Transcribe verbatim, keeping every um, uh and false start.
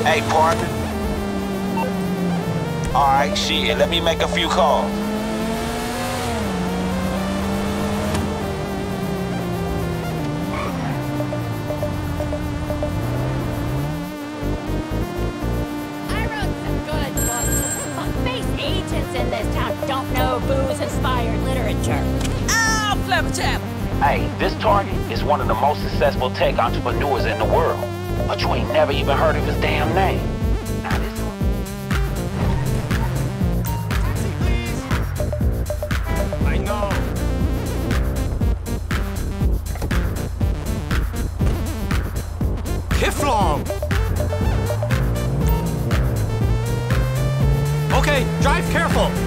Hey, partner. All right, shit, let me make a few calls. I wrote some good books. Fuck-face agents in this town don't know booze-inspired literature. Ow, flabberjab! Hey, this target is one of the most successful tech entrepreneurs in the world, but you ain't never even heard of his damn name. Now this I know. Kiflong! Okay, drive careful!